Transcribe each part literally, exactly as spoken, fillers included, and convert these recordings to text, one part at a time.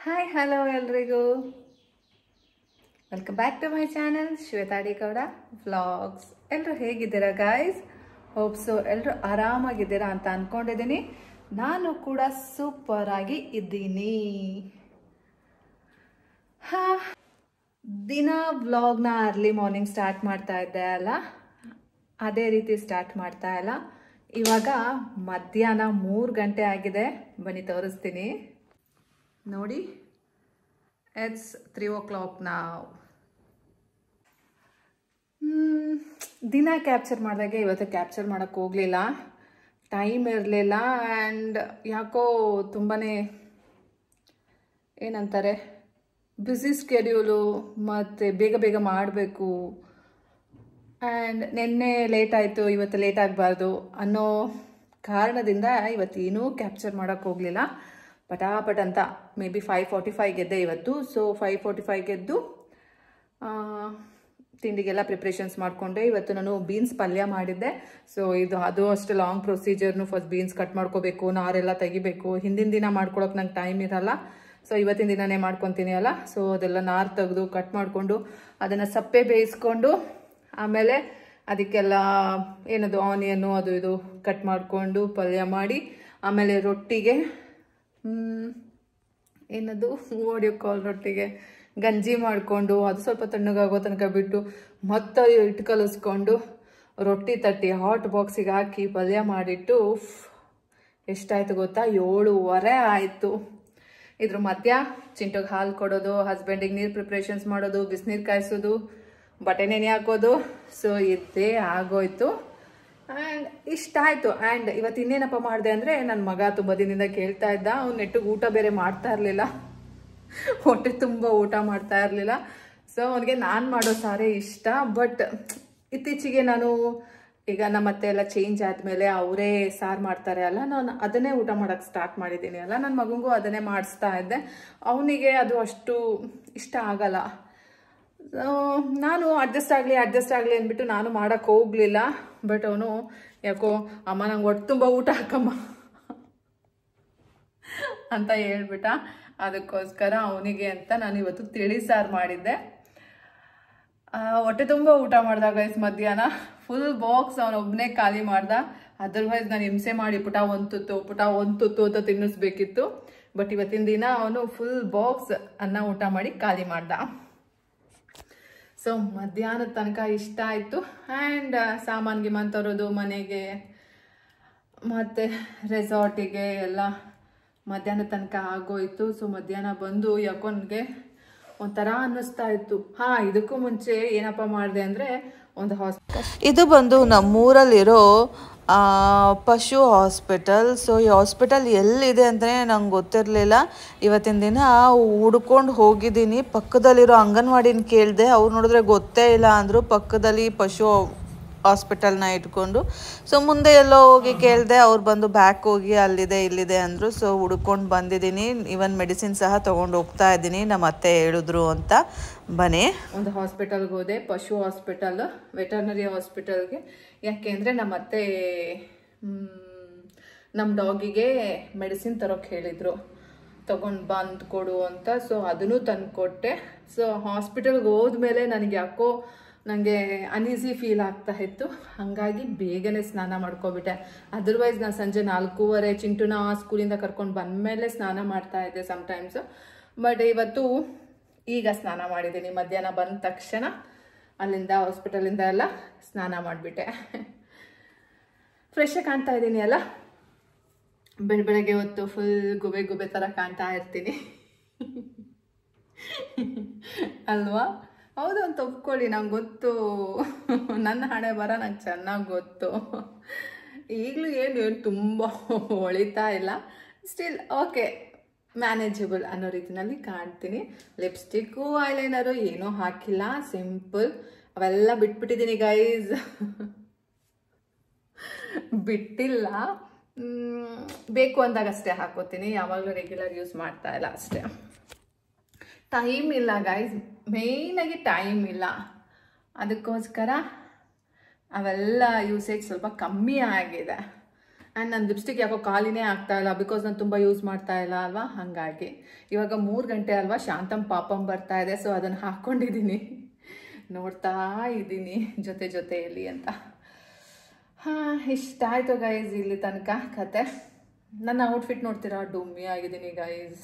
Hi hello ಎಲ್ರಿಗೂ welcome back to my channel Shweta D Gowda vlogs. ಎಲ್ಲರೂ ಹೇಗಿದ್ದೀರಾ ಗಾಯ್ಸ್? ಹೋಪ್ ಸೊ ಎಲ್ಲರೂ ಆರಾಮಾಗಿದ್ದೀರಾ ಅಂತ ಅಂದ್ಕೊಂಡಿದ್ದೀನಿ. ನಾನು ಕೂಡ ಸೂಪರ್ ಆಗಿ ಇದ್ದೀನಿ. ಹಾ, ದಿನ ವ್ಲಾಗ್ನ ಅರ್ಲಿ ಮಾರ್ನಿಂಗ್ ಸ್ಟಾರ್ಟ್ ಮಾಡ್ತಾ ಇದ್ದೆ ಅಲ್ಲ, ಅದೇ ರೀತಿ ಸ್ಟಾರ್ಟ್ ಮಾಡ್ತಾ ಇಲ್ಲ. ಇವಾಗ ಮಧ್ಯಾಹ್ನ ಮೂರು ಗಂಟೆ ಆಗಿದೆ. ಬನ್ನಿ ತೋರಿಸ್ತೀನಿ ನೋಡಿ. ಇಟ್ಸ್ ತ್ರೀ ಓ ಕ್ಲಾಕ್ ನಾವು. ದಿನ ಕ್ಯಾಪ್ಚರ್ ಮಾಡಿದಾಗೆ ಇವತ್ತು ಕ್ಯಾಪ್ಚರ್ ಮಾಡೋಕ್ಕೆ ಹೋಗಲಿಲ್ಲ, ಟೈಮ್ ಇರಲಿಲ್ಲ. ಆ್ಯಂಡ್ ಯಾಕೋ ತುಂಬಾ ಏನಂತಾರೆ ಬ್ಯುಸಿ ಸ್ಕೆಡ್ಯೂಲು, ಮತ್ತು ಬೇಗ ಬೇಗ ಮಾಡಬೇಕು. ಆ್ಯಂಡ್ ನಿನ್ನೆ ಲೇಟ್ ಆಯಿತು, ಇವತ್ತು ಲೇಟ್ ಆಗಬಾರ್ದು ಅನ್ನೋ ಕಾರಣದಿಂದ ಇವತ್ತೇನೂ ಕ್ಯಾಪ್ಚರ್ ಮಾಡೋಕ್ಕೆ ಹೋಗಲಿಲ್ಲ. ಪಟಾಪಟ್ ಅಂತ maybe five forty five ಗೆದ್ದೆ ಇವತ್ತು. ಸೊ ಫೈವ್ ಫಾರ್ಟಿ ಫೈವ್ ಗೆದ್ದು ತಿಂಡಿಗೆಲ್ಲ ಪ್ರಿಪ್ರೇಷನ್ಸ್ ಮಾಡಿಕೊಂಡೆ. ಇವತ್ತು ನಾನು ಬೀನ್ಸ್ ಪಲ್ಯ ಮಾಡಿದ್ದೆ. ಸೊ ಇದು ಅದು ಅಷ್ಟು ಲಾಂಗ್ ಪ್ರೊಸೀಜರ್ನು. ಫಸ್ಟ್ ಬೀನ್ಸ್ ಕಟ್ ಮಾಡ್ಕೋಬೇಕು, ನಾರೆಲ್ಲ ತೆಗಿಬೇಕು. ಹಿಂದಿನ ದಿನ ಮಾಡ್ಕೊಳಕ್ಕೆ ನಂಗೆ ಟೈಮ್ ಇರಲ್ಲ. ಸೊ ಇವತ್ತಿನ ದಿನನೇ ಮಾಡ್ಕೊತೀನಿ ಅಲ್ಲ. ಸೊ ಅದೆಲ್ಲ ನಾರು ತೆಗೆದು ಕಟ್ ಮಾಡಿಕೊಂಡು ಅದನ್ನು ಸಪ್ಪೆ ಬೇಯಿಸ್ಕೊಂಡು ಆಮೇಲೆ ಅದಕ್ಕೆಲ್ಲ ಏನದು ಆನಿಯನ್ನು ಅದು ಇದು ಕಟ್ ಮಾಡಿಕೊಂಡು ಪಲ್ಯ ಮಾಡಿ, ಆಮೇಲೆ ರೊಟ್ಟಿಗೆ ಏನದು ಓಡಿಯೋ ಕಾಲ್ ರೊಟ್ಟಿಗೆ ಗಂಜಿ ಮಾಡಿಕೊಂಡು ಅದು ಸ್ವಲ್ಪ ತಣ್ಣಗಾಗೋ ತನಕ ಬಿಟ್ಟು ಮತ್ತೆ ಇಟ್ಟು ಕಲಿಸ್ಕೊಂಡು ರೊಟ್ಟಿ ತಟ್ಟಿ ಹಾಟ್ ಬಾಕ್ಸಿಗೆ ಹಾಕಿ ಪಲ್ಯ ಮಾಡಿಟ್ಟು ಎಷ್ಟಾಯಿತು ಗೊತ್ತಾ? ಏಳುವರೆ ಆಯಿತು. ಇದ್ರ ಮಧ್ಯ ಚಿಂಟೋಗೆ ಹಾಲು ಕೊಡೋದು, ಹಸ್ಬೆಂಡಿಗೆ ನೀರು ಪ್ರಿಪ್ರೇಷನ್ಸ್ ಮಾಡೋದು, ಬಿಸಿನೀರು ಕಾಯಿಸೋದು, ಬಟ್ಟೆ ನೆನೆ ಹಾಕೋದು. ಸೊ ಇದೇ ಆಗೋಯ್ತು. ಆ್ಯಂಡ್ ಇಷ್ಟ ಆಯಿತು. ಆ್ಯಂಡ್ ಇವತ್ತು ಇನ್ನೇನಪ್ಪ ಮಾಡಿದೆ ಅಂದರೆ, ನನ್ನ ಮಗ ತುಂಬ ದಿನದಿಂದ ಕೇಳ್ತಾ ಇದ್ದ. ಅವ್ನು ನೆಟ್ಟಿಗೆ ಊಟ ಬೇರೆ ಮಾಡ್ತಾ ಇರಲಿಲ್ಲ, ಹೊಟ್ಟೆ ತುಂಬ ಊಟ ಮಾಡ್ತಾ ಇರಲಿಲ್ಲ. ಸೊ ಅವನಿಗೆ ನಾನು ಮಾಡೋ ಸಾರೇ ಇಷ್ಟ. ಬಟ್ ಇತ್ತೀಚೆಗೆ ನಾನು ಈಗ ನಮ್ಮ ಅತ್ತೆ ಎಲ್ಲ ಚೇಂಜ್ ಆದಮೇಲೆ ಅವರೇ ಸಾರು ಮಾಡ್ತಾರೆ ಅಲ್ಲ, ನಾನು ಅದನ್ನೇ ಊಟ ಮಾಡೋಕ್ಕೆ ಸ್ಟಾರ್ಟ್ ಮಾಡಿದ್ದೀನಿ ಅಲ್ಲ. ನನ್ನ ಮಗನಿಗೂ ಅದನ್ನೇ ಮಾಡಿಸ್ತಾ ಇದ್ದೆ. ಅವನಿಗೆ ಅದು ಅಷ್ಟು ಇಷ್ಟ ಆಗಲ್ಲ. ನಾನು ಅಡ್ಜಸ್ಟ್ ಆಗಲಿ ಅಡ್ಜಸ್ಟ್ ಆಗಲಿ ಅಂದ್ಬಿಟ್ಟು ನಾನು ಮಾಡೋಕ್ಕೆ ಹೋಗಲಿಲ್ಲ. ಬಟ್ ಅವನು ಯಾಕೋ ಅಮ್ಮ ನಂಗೆ ಹೊಟ್ಟೆ ತುಂಬ ಊಟ ಹಾಕಮ್ಮ ಅಂತ ಹೇಳ್ಬಿಟ್ಟ. ಅದಕ್ಕೋಸ್ಕರ ಅವನಿಗೆ ಅಂತ ನಾನು ಇವತ್ತು ತಿಳಿ ಸಾರು ಮಾಡಿದ್ದೆ. ಹೊಟ್ಟೆ ತುಂಬ ಊಟ ಮಾಡ್ದಾಗ ಇಸ್ ಮಧ್ಯಾಹ್ನ ಫುಲ್ ಬಾಕ್ಸ್ ಅವನೊಬ್ಬನೇ ಖಾಲಿ ಮಾಡ್ದ. ಅದರ್ವೈಸ್ ನಾನು ಹಿಂಸೆ ಮಾಡಿ ಪುಟ ಒಂದು ತುತ್ತು ಪುಟ ಒಂದು ತುತ್ತು ಅಂತ ತಿನ್ನಿಸ್ಬೇಕಿತ್ತು. ಬಟ್ ಇವತ್ತಿನ ದಿನ ಅವನು ಫುಲ್ ಬಾಕ್ಸ್ ಅನ್ನ ಊಟ ಮಾಡಿ ಖಾಲಿ ಮಾಡ್ದ. ಸೊ ಮಧ್ಯಾಹ್ನದ ತನಕ ಇಷ್ಟ ಆಯಿತು. ಆ್ಯಂಡ್ ಸಾಮಾನು ಗಿಮಾನು ತರೋದು ಮನೆಗೆ ಮತ್ತು ರೆಸಾರ್ಟಿಗೆ ಎಲ್ಲ ಮಧ್ಯಾಹ್ನದ ತನಕ ಆಗೋಯ್ತು. ಸೊ ಮಧ್ಯಾಹ್ನ ಬಂದು ಯಾಕೋ ನನಗೆ ಒಂಥರ ಅನ್ನಿಸ್ತಾ ಇತ್ತು. ಹಾಂ, ಇದಕ್ಕೂ ಮುಂಚೆ ಏನಪ್ಪ ಮಾಡಿದೆ ಅಂದರೆ, ಒಂದು ಹಾಸ್ಪಿಟಲ್, ಇದು ಬಂದು ನಮ್ಮೂರಲ್ಲಿರೋ ಪಶು ಹಾಸ್ಪಿಟಲ್. ಸೊ ಈ ಹಾಸ್ಪಿಟಲ್ ಎಲ್ಲಿದೆ ಅಂತಲೇ ನಂಗೆ ಗೊತ್ತಿರಲಿಲ್ಲ. ಇವತ್ತಿನ ದಿನ ಹುಡ್ಕೊಂಡು ಹೋಗಿದ್ದೀನಿ. ಪಕ್ಕದಲ್ಲಿರೋ ಅಂಗನವಾಡಿನ ಕೇಳಿದೆ, ಅವ್ರು ನೋಡಿದ್ರೆ ಗೊತ್ತೇ ಇಲ್ಲ ಅಂದರು. ಪಕ್ಕದಲ್ಲಿ ಪಶು ಹಾಸ್ಪಿಟಲ್ನ ಇಟ್ಕೊಂಡು ಸೊ ಮುಂದೆ ಎಲ್ಲೋ ಹೋಗಿ ಕೇಳಿದೆ, ಅವ್ರು ಬಂದು ಬ್ಯಾಕ್ ಹೋಗಿ ಅಲ್ಲಿದೆ ಇಲ್ಲಿದೆ ಅಂದರು. ಸೊ ಹುಡ್ಕೊಂಡು ಬಂದಿದ್ದೀನಿ. ಇವನ್ ಮೆಡಿಸಿನ್ ಸಹ ತೊಗೊಂಡು ಹೋಗ್ತಾ ಇದ್ದೀನಿ, ನಮ್ಮ ಅತ್ತೆ ಹೇಳಿದ್ರು ಅಂತ. ಬನ್ನಿ, ಒಂದು ಹಾಸ್ಪಿಟಲ್ಗೆ ಹೋದೆ, ಪಶು ಹಾಸ್ಪಿಟಲ್, ವೆಟರ್ನರಿ ಹಾಸ್ಪಿಟಲ್ಗೆ. ಯಾಕೆ ಅಂದರೆ ನಮ್ಮ ಅತ್ತೆ ನಮ್ಮ ಡಾಗಿಗೆ ಮೆಡಿಸಿನ್ ತರೋಕ್ಕೆ ಹೇಳಿದರು, ತೊಗೊಂಡು ಬಂದು ಕೊಡು ಅಂತ. ಸೊ ಅದನ್ನು ತಂದು ಕೊಟ್ಟೆ. ಸೊ ಹಾಸ್ಪಿಟಲ್ಗೆ ಹೋದ್ಮೇಲೆ ನನಗೆ ಯಾಕೋ ನನಗೆ ಅನ್ಈಸಿ ಫೀಲ್ ಆಗ್ತಾ ಇತ್ತು. ಹಾಗಾಗಿ ಬೇಗನೆ ಸ್ನಾನ ಮಾಡ್ಕೊಬಿಟ್ಟೆ. ಅದರ್ವೈಸ್ ನಾನು ಸಂಜೆ ನಾಲ್ಕೂವರೆ ಚಿಂಟುನ ಸ್ಕೂಲಿಂದ ಕರ್ಕೊಂಡು ಬಂದಮೇಲೆ ಸ್ನಾನ ಮಾಡ್ತಾ ಇದ್ದೆ ಸಮ್ಟೈಮ್ಸು. ಬಟ್ ಇವತ್ತು ಈಗ ಸ್ನಾನ ಮಾಡಿದ್ದೀನಿ. ಮಧ್ಯಾಹ್ನ ಬಂದ ತಕ್ಷಣ ಅಲ್ಲಿಂದ ಹಾಸ್ಪಿಟಲಿಂದ ಎಲ್ಲ ಸ್ನಾನ ಮಾಡಿಬಿಟ್ಟೆ. ಫ್ರೆಶ್ ಕಾಣ್ತಾ ಇದ್ದೀನಿ ಅಲ್ಲ. ಬೆಳ ಬೆಳಗ್ಗೆ ಹೊತ್ತು ಫುಲ್ ಗುಬೆ ಗುಬೆ ಥರ ಕಾಣ್ತಾ ಇರ್ತೀನಿ ಅಲ್ವಾ? ಹೌದು ಅಂತ ಒಪ್ಕೊಳ್ಳಿ, ನಂಗೆ ಗೊತ್ತು. ನನ್ನ ಹಣೆ ಬರ ನಂಗೆ ಚೆನ್ನಾಗಿ ಗೊತ್ತು. ಈಗಲೂ ಏನು ಏನು ತುಂಬ ಹೊಳಿತಾ ಇಲ್ಲ. ಸ್ಟಿಲ್ ಓಕೆ, ಮ್ಯಾನೇಜಬಲ್ ಅನ್ನೋ ರೀತಿನಲ್ಲಿ ಕಾಣ್ತೀನಿ. ಲಿಪ್ಸ್ಟಿಕ್ಕು ಐಲೈನರು ಏನೂ ಹಾಕಿಲ್ಲ, ಸಿಂಪಲ್. ಅವೆಲ್ಲ ಬಿಟ್ಬಿಟ್ಟಿದ್ದೀನಿ ಗೈಸ್, ಬಿಟ್ಟಿಲ್ಲ. ಬೇಕು ಅಂದಾಗ ಅಷ್ಟೇ ಹಾಕೋತೀನಿ, ಯಾವಾಗಲೂ ರೆಗ್ಯುಲರ್ ಯೂಸ್ ಮಾಡ್ತಾ ಇಲ್ಲ ಅಷ್ಟೇ. ಟೈಮ್ ಇಲ್ಲ ಗೈಸ್, ಮೇಯ್ನಾಗಿ ಟೈಮ್ ಇಲ್ಲ. ಅದಕ್ಕೋಸ್ಕರ ಅವೆಲ್ಲ ಯೂಸೇಜ್ ಸ್ವಲ್ಪ ಕಮ್ಮಿ ಆಗಿದೆ. ಆ್ಯಂಡ್ ನನ್ನ ಲಿಪ್ಸ್ಟಿಕ್ ಯಾಕೋ ಖಾಲಿನೇ ಆಗ್ತಾ ಇಲ್ಲ, ಬಿಕಾಸ್ ನಾನು ತುಂಬ ಯೂಸ್ ಮಾಡ್ತಾ ಇಲ್ಲ ಅಲ್ವಾ, ಹಾಗಾಗಿ. ಇವಾಗ ಮೂರು ಗಂಟೆ ಅಲ್ವಾ, ಶಾಂತಮ್ ಪಾಪಮ್ ಬರ್ತಾ ಇದೆ, ಸೊ ಅದನ್ನು ಹಾಕ್ಕೊಂಡಿದ್ದೀನಿ, ನೋಡ್ತಾ ಇದ್ದೀನಿ ಜೊತೆ ಜೊತೆಯಲ್ಲಿ ಅಂತ. ಹಾಂ, ಇಷ್ಟ ಆಯಿತು ಗೈಸ್ ಇಲ್ಲಿ ತನಕ ಕತೆ. ನನ್ನ ಔಟ್ಫಿಟ್ ನೋಡ್ತೀರಾ, ಡುಮ್ಮಿ ಆಗಿದ್ದೀನಿ ಗೈಸ್.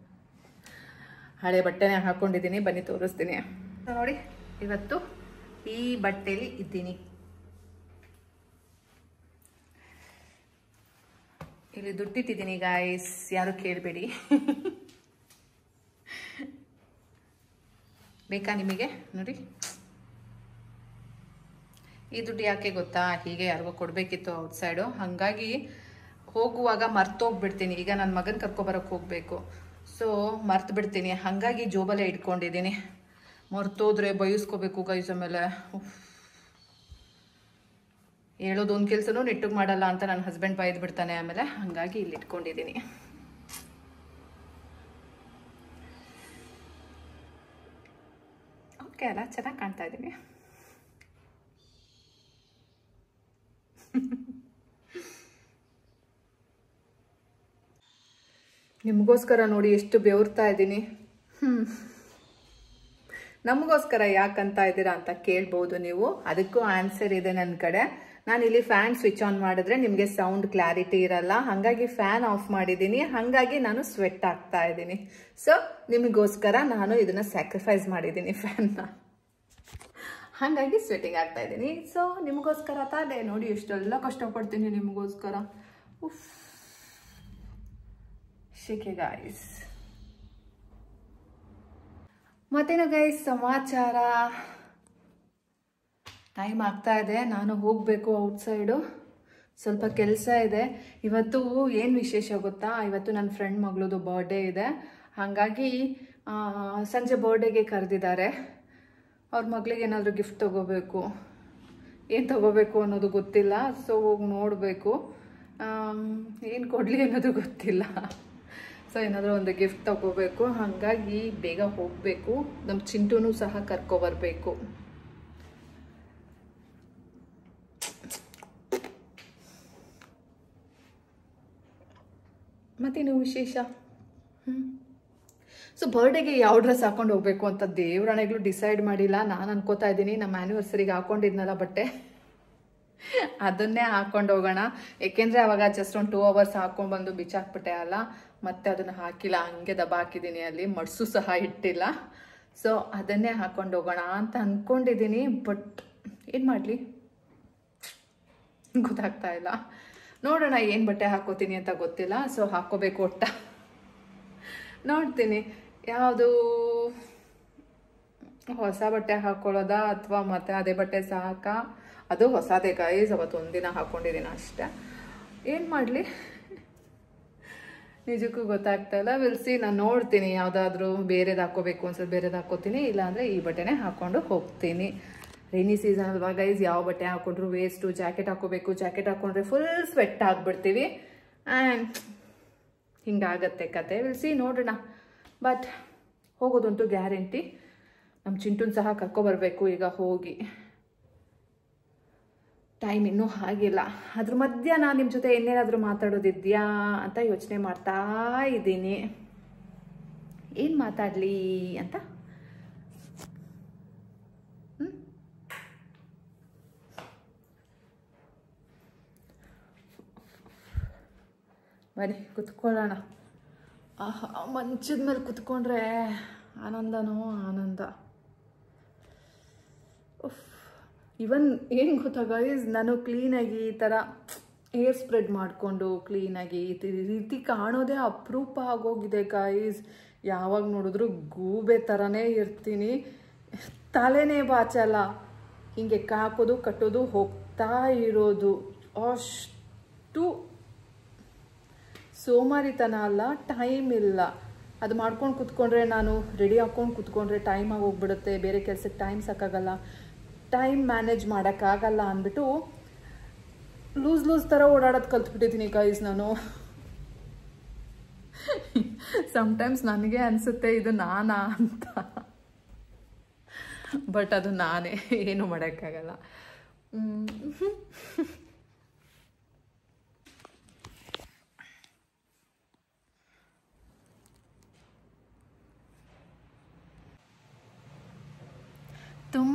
ಹಳೆ ಬಟ್ಟೆನೇ ಹಾಕ್ಕೊಂಡಿದ್ದೀನಿ, ಬನ್ನಿ ತೋರಿಸ್ತೀನಿ. ನೋಡಿ, ಇವತ್ತು ಈ ಬಟ್ಟೆಲಿ ಇದ್ದೀನಿ. ಇಲ್ಲಿ ದುಡ್ಡಿಟ್ಟಿದ್ದೀನಿ ಗಾಯ್ಸ್, ಯಾರು ಕೇಳಬೇಡಿ. ಬೇಕಾ ನಿಮಗೆ? ನೋಡಿ, ಈ ದುಡ್ಡು ಯಾಕೆ ಗೊತ್ತಾ, ಹೀಗೆ ಯಾರಿಗೋ ಕೊಡಬೇಕಿತ್ತು ಔಟ್ಸೈಡು, ಹಾಗಾಗಿ ಹೋಗುವಾಗ ಮರ್ತೋಗ್ಬಿಡ್ತೀನಿ. ಈಗ ನನ್ನ ಮಗನ ಕರ್ಕೊಬರೋಕ್ಕೆ ಹೋಗಬೇಕು, ಸೊ ಮರ್ತು ಬಿಡ್ತೀನಿ, ಹಾಗಾಗಿ ಜೋಬಲ್ಲೇ ಇಟ್ಕೊಂಡಿದ್ದೀನಿ. ಮರ್ತೋದ್ರೆ ಬಯಸ್ಕೋಬೇಕು ಗೈಸ್. ಆಮೇಲೆ ಹೇಳೋದೊಂದು ಕೆಲಸನೂ ನೆಟ್ಟಿಗೆ ಮಾಡಲ್ಲ ಅಂತ ನನ್ನ ಹಸ್ಬೆಂಡ್ ಬೈದು ಬಿಡ್ತಾನೆ ಆಮೇಲೆ, ಹಾಗಾಗಿ ಇಲ್ಲಿ ಇಟ್ಕೊಂಡಿದ್ದೀನಿ. ಓಕೆ ಅಲ್ಲ, ಚೆನ್ನಾಗಿ ಕಾಣ್ತಾ ಇದ್ದೀನಿ. ನಿಮಗೋಸ್ಕರ ನೋಡಿ ಎಷ್ಟು ಬೆವರ್ತಾ ಇದ್ದೀನಿ. ಹ್ಞೂ ನಮಗೋಸ್ಕರ ಯಾಕಂತ ಇದ್ದೀರಾ ಅಂತ ಕೇಳ್ಬೋದು ನೀವು. ಅದಕ್ಕೂ ಆನ್ಸರ್ ಇದೆ ನನ್ನ ಕಡೆ. ನಾನು ಇಲ್ಲಿ ಫ್ಯಾನ್ ಸ್ವಿಚ್ ಆನ್ ಮಾಡಿದ್ರೆ ನಿಮಗೆ ಸೌಂಡ್ ಕ್ಲಾರಿಟಿ ಇರಲ್ಲ, ಹಾಗಾಗಿ ಫ್ಯಾನ್ ಆಫ್ ಮಾಡಿದ್ದೀನಿ, ಹಾಗಾಗಿ ನಾನು ಸ್ವೆಟ್ ಆಗ್ತಾ ಇದ್ದೀನಿ. ಸೊ ನಿಮಗೋಸ್ಕರ ನಾನು ಇದನ್ನು ಸ್ಯಾಕ್ರಿಫೈಸ್ ಮಾಡಿದ್ದೀನಿ ಫ್ಯಾನ್ನ, ಹಾಗಾಗಿ ಸ್ವೆಟ್ಟಿಂಗ್ ಆಗ್ತಾ ಇದ್ದೀನಿ. ಸೊ ನಿಮಗೋಸ್ಕರ ತಾನೇ ನೋಡಿ ಎಷ್ಟೆಲ್ಲ ಕಷ್ಟಪಡ್ತೀನಿ ನಿಮಗೋಸ್ಕರ. ಉಫ್ ಶಿಕೆ ಗಾಯ್ಸ್. ಮತ್ತೇನು ಗೈಸ್ ಸಮಾಚಾರ? ಟೈಮ್ ಆಗ್ತಾ ಇದೆ, ನಾನು ಹೋಗಬೇಕು ಔಟ್ಸೈಡು, ಸ್ವಲ್ಪ ಕೆಲಸ ಇದೆ. ಇವತ್ತು ಏನು ವಿಶೇಷ ಗೊತ್ತಾ, ಇವತ್ತು ನನ್ನ ಫ್ರೆಂಡ್ ಮಗಳದು ಬರ್ಡೇ ಇದೆ, ಹಾಗಾಗಿ ಸಂಜೆ ಬರ್ಡೇಗೆ ಕರೆದಿದ್ದಾರೆ. ಅವ್ರ ಮಗಳಿಗೆ ಏನಾದರೂ ಗಿಫ್ಟ್ ತೊಗೋಬೇಕು, ಏನು ತೊಗೋಬೇಕು ಅನ್ನೋದು ಗೊತ್ತಿಲ್ಲ, ಸೊ ಹೋಗಿ ನೋಡಬೇಕು. ಏನು ಕೊಡಲಿ ಅನ್ನೋದು ಗೊತ್ತಿಲ್ಲ, ಸೊ ಏನಾದರೂ ಒಂದು ಗಿಫ್ಟ್ ತೊಗೋಬೇಕು, ಹಾಗಾಗಿ ಬೇಗ ಹೋಗಬೇಕು. ನಮ್ಮ ಚಿಂಟೂನು ಸಹ ಕರ್ಕೊಬರ್ಬೇಕು. ಮತ್ತೇನು ವಿಶೇಷ? ಹ್ಞೂ ಸೊ ಬರ್ಡೇಗೆ ಯಾವ ಡ್ರೆಸ್ ಹಾಕೊಂಡು ಹೋಗ್ಬೇಕು ಅಂತ ದೇವ್ರಣೆಗಳು ಡಿಸೈಡ್ ಮಾಡಿಲ್ಲ. ನಾನು ಅನ್ಕೋತಾ ಇದ್ದೀನಿ ನಮ್ಮ ಆ್ಯನಿವರ್ಸರಿಗೆ ಹಾಕೊಂಡಿದ್ನಲ್ಲ ಬಟ್ಟೆ, ಅದನ್ನೇ ಹಾಕೊಂಡು ಹೋಗೋಣ. ಏಕೆಂದರೆ ಅವಾಗ ಜಸ್ಟ್ ಒಂದು ಟೂ ಅವರ್ಸ್ ಹಾಕೊಂಡು ಬಂದು ಬಿಚ್ಚಾಕ್ಬಿಟ್ಟೆ ಅಲ್ಲ, ಮತ್ತೆ ಅದನ್ನು ಹಾಕಿಲ್ಲ, ಹಂಗೆ ದಬ ಹಾಕಿದ್ದೀನಿ, ಅಲ್ಲಿ ಮಡ್ಸು ಸಹ ಇಟ್ಟಿಲ್ಲ. ಸೊ ಅದನ್ನೇ ಹಾಕೊಂಡು ಹೋಗೋಣ ಅಂತ ಅಂದ್ಕೊಂಡಿದ್ದೀನಿ. ಬಟ್ ಏನು ಮಾಡಲಿ ಗೊತ್ತಾಗ್ತಾ ಇಲ್ಲ. ನೋಡೋಣ ಏನು ಬಟ್ಟೆ ಹಾಕೋತೀನಿ ಅಂತ ಗೊತ್ತಿಲ್ಲ. ಸೊ ಹಾಕೋಬೇಕು ಒಟ್ಟ, ನೋಡ್ತೀನಿ ಯಾವುದು ಹೊಸ ಬಟ್ಟೆ ಹಾಕೊಳ್ಳೋದಾ ಅಥವಾ ಮತ್ತೆ ಅದೇ ಬಟ್ಟೆ ಸಾಕ. ಅದು ಹೊಸದೇ ಗೈಸ್, ಅವತ್ತು ಒಂದಿನ ಹಾಕ್ಕೊಂಡಿದ್ದೀನಿ ಅಷ್ಟೆ. ಏನು ಮಾಡಲಿ ನಿಜಕ್ಕೂ ಗೊತ್ತಾಗ್ತಾ ಇಲ್ಲ. ವಿಲ್ಸಿ ನಾನು ನೋಡ್ತೀನಿ, ಯಾವುದಾದ್ರೂ ಬೇರೆದು ಹಾಕೋಬೇಕು ಅನ್ಸೋದು ಬೇರೆದು ಹಾಕೋತೀನಿ, ಇಲ್ಲಾಂದರೆ ಈ ಬಟ್ಟೆನೇ ಹಾಕ್ಕೊಂಡು ಹೋಗ್ತೀನಿ. ರೈನಿ ಸೀಸನ್ ಅಲ್ವಾ ಗೈಸ್, ಯಾವ ಬಟ್ಟೆ ಹಾಕೊಂಡ್ರು ವೇಸ್ಟು. ಜಾಕೆಟ್ ಹಾಕೋಬೇಕು, ಜಾಕೆಟ್ ಹಾಕೊಂಡ್ರೆ ಫುಲ್ ಸ್ವೆಟ್ ಆಗಿಬಿಡ್ತೀವಿ ಆ್ಯಂಡ್ ಹಿಂಗಾಗತ್ತೆ ಕತೆ. ವಿಲ್ಸಿ ನೋಡೋಣ. ಬಟ್ ಹೋಗೋದಂತೂ ಗ್ಯಾರಂಟಿ. ನಮ್ಮ ಚಿಂಟುನ್ ಸಹ ಕರ್ಕೊಬರ್ಬೇಕು ಈಗ ಹೋಗಿ. ಟೈಮ್ ಇನ್ನೂ ಆಗಿಲ್ಲ. ಅದ್ರ ಮಧ್ಯ ನಾನು ನಿಮ್ಮ ಜೊತೆ ಇನ್ನೇನಾದರೂ ಮಾತಾಡೋದಿದೆಯಾ ಅಂತ ಯೋಚನೆ ಮಾಡ್ತಾ ಇದ್ದೀನಿ. ಏನು ಮಾತಾಡಲಿ ಅಂತ. ಹ್ಞೂ ಬನ್ನಿ ಕುತ್ಕೊಳ್ಳೋಣ. ಆಹಾ, ಮಂಚದ ಮೇಲೆ ಕುತ್ಕೊಂಡ್ರೆ ಆನಂದನೋ ಆನಂದ. ಉಫ್, ಇವನ್ ಏನು ಗೊತ್ತಾ ಗೈಸ್, ನಾನು ಕ್ಲೀನಾಗಿ ಈ ಥರ ಹೇರ್ ಸ್ಪ್ರೆಡ್ ಮಾಡಿಕೊಂಡು ಕ್ಲೀನಾಗಿ ಈ ರೀತಿ ಕಾಣೋದೇ ಅಪರೂಪ ಆಗೋಗಿದೆ ಗೈಸ್. ಯಾವಾಗ ನೋಡಿದ್ರು ಗೂಬೆ ಥರನೇ ಇರ್ತೀನಿ, ತಲೆನೇ ಬಾಚಲ್ಲ, ಹೀಗೆ ಕಾಕೋದು ಕಟ್ಟೋದು ಹೋಗ್ತಾ ಇರೋದು. ಅಷ್ಟು ಸೋಮಾರಿತನ ಅಲ್ಲ, ಟೈಮ್ ಇಲ್ಲ. ಅದು ಮಾಡ್ಕೊಂಡು ಕುತ್ಕೊಂಡ್ರೆ, ನಾನು ರೆಡಿ ಹಾಕ್ಕೊಂಡು ಕುತ್ಕೊಂಡ್ರೆ ಟೈಮ್ ಆಗಿ ಹೋಗ್ಬಿಡುತ್ತೆ, ಬೇರೆ ಕೆಲಸಕ್ಕೆ ಟೈಮ್ ಸಾಕಾಗಲ್ಲ, ಟೈಮ್ ಮ್ಯಾನೇಜ್ ಮಾಡೋಕ್ಕಾಗಲ್ಲ ಅಂದ್ಬಿಟ್ಟು ಲೂಸ್ ಲೂಸ್ ಥರ ಓಡಾಡೋದು ಕಲ್ತ್ಬಿಟ್ಟಿದ್ದೀನಿ ಗೈಸ್ ನಾನು. ಸಮ್ಟೈಮ್ಸ್ ನನಗೆ ಅನಿಸುತ್ತೆ ಇದು ನಾನಾ ಅಂತ, ಬಟ್ ಅದು ನಾನೇ, ಏನು ಮಾಡೋಕ್ಕಾಗಲ್ಲ.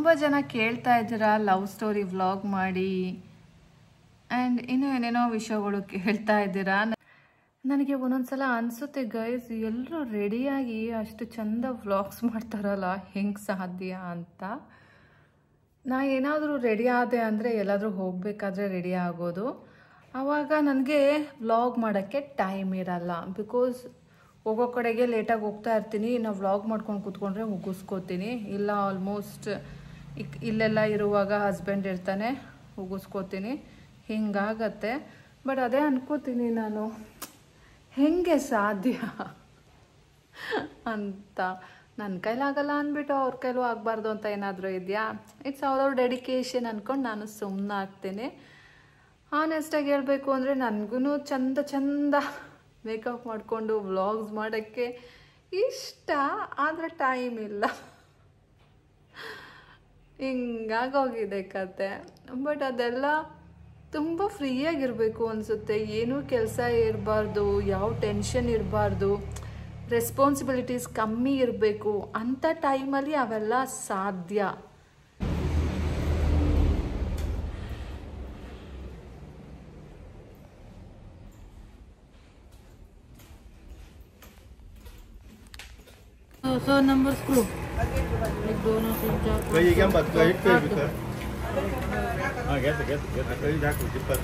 ತುಂಬ ಜನ ಕೇಳ್ತಾ ಇದ್ದೀರಾ ಲವ್ ಸ್ಟೋರಿ ವ್ಲಾಗ್ ಮಾಡಿ ಆ್ಯಂಡ್ ಇನ್ನೂ ಏನೇನೋ ವಿಷಯಗಳು ಕೇಳ್ತಾ ಇದ್ದೀರಾ. ನನಗೆ ಒಂದೊಂದ್ಸಲ ಅನಿಸುತ್ತೆ ಗೈಸ್, ಎಲ್ಲರೂ ರೆಡಿಯಾಗಿ ಅಷ್ಟು ಚಂದ ವ್ಲಾಗ್ಸ್ ಮಾಡ್ತಾರಲ್ಲ, ಹೆಂಗೆ ಸಾಧ್ಯ ಅಂತ. ನಾ ಏನಾದರೂ ರೆಡಿ ಆದೆ ಅಂದರೆ ಎಲ್ಲಾದರೂ ಹೋಗಬೇಕಾದ್ರೆ ರೆಡಿ ಆಗೋದು. ಆವಾಗ ನನಗೆ ವ್ಲಾಗ್ ಮಾಡೋಕ್ಕೆ ಟೈಮ್ ಇರಲ್ಲ. ಬಿಕಾಸ್ ಹೋಗೋ ಕಡೆಗೆ ಲೇಟಾಗಿ ಹೋಗ್ತಾ ಇರ್ತೀನಿ, ನಾವು ವ್ಲಾಗ್ ಮಾಡ್ಕೊಂಡು ಕೂತ್ಕೊಂಡ್ರೆ ಮುಗಿಸ್ಕೋತೀನಿ. ಇಲ್ಲ ಆಲ್ಮೋಸ್ಟ್ ಇಕ್ ಇಲ್ಲೆಲ್ಲ ಇರುವಾಗ ಹಸ್ಬೆಂಡ್ ಇರ್ತಾನೆ, ಮುಗಿಸ್ಕೋತೀನಿ. ಹಿಂಗಾಗತ್ತೆ. ಬಟ್ ಅದೇ ಅನ್ಕೋತೀನಿ ನಾನು, ಹೆಂಗೆ ಸಾಧ್ಯ ಅಂತ. ನನ್ನ ಕೈಲಾಗಲ್ಲ ಅಂದ್ಬಿಟ್ಟು ಅವ್ರ ಕೈಲೂ ಆಗಬಾರ್ದು ಅಂತ ಏನಾದರೂ ಇದೆಯಾ? ಇಟ್ಸ್ ಅವ್ರವ್ರ ಡೆಡಿಕೇಶನ್ ಅಂದ್ಕೊಂಡು ನಾನು ಸುಮ್ಮನೆ ಆಗ್ತೀನಿ. ಆನೆಸ್ಟಾಗಿ ಹೇಳಬೇಕು ಅಂದರೆ ನನಗೂ ಚಂದ ಚಂದ ಮೇಕಪ್ ಮಾಡಿಕೊಂಡು ವ್ಲಾಗ್ಸ್ ಮಾಡೋಕ್ಕೆ ಇಷ್ಟ, ಆದರೆ ಟೈಮ್ ಇಲ್ಲ. ಹಿಂಗಾಗೋಗಿದೆ ಕತೆ. ಬಟ್ ಅದೆಲ್ಲ ತುಂಬ ಫ್ರೀಯಾಗಿರಬೇಕು ಅನಿಸುತ್ತೆ. ಏನೂ ಕೆಲಸ ಇರಬಾರ್ದು, ಯಾವ ಟೆನ್ಷನ್ ಇರಬಾರ್ದು, ರೆಸ್ಪಾನ್ಸಿಬಿಲಿಟೀಸ್ ಕಮ್ಮಿ ಇರಬೇಕು. ಅಂಥ ಟೈಮಲ್ಲಿ ಅವೆಲ್ಲ ಸಾಧ್ಯ. सौ नंबर स्क्रू एक दोनों तीन चार कई क्या बात कर एक पे सर हां गैस गैस गैस कई जा कुछ पर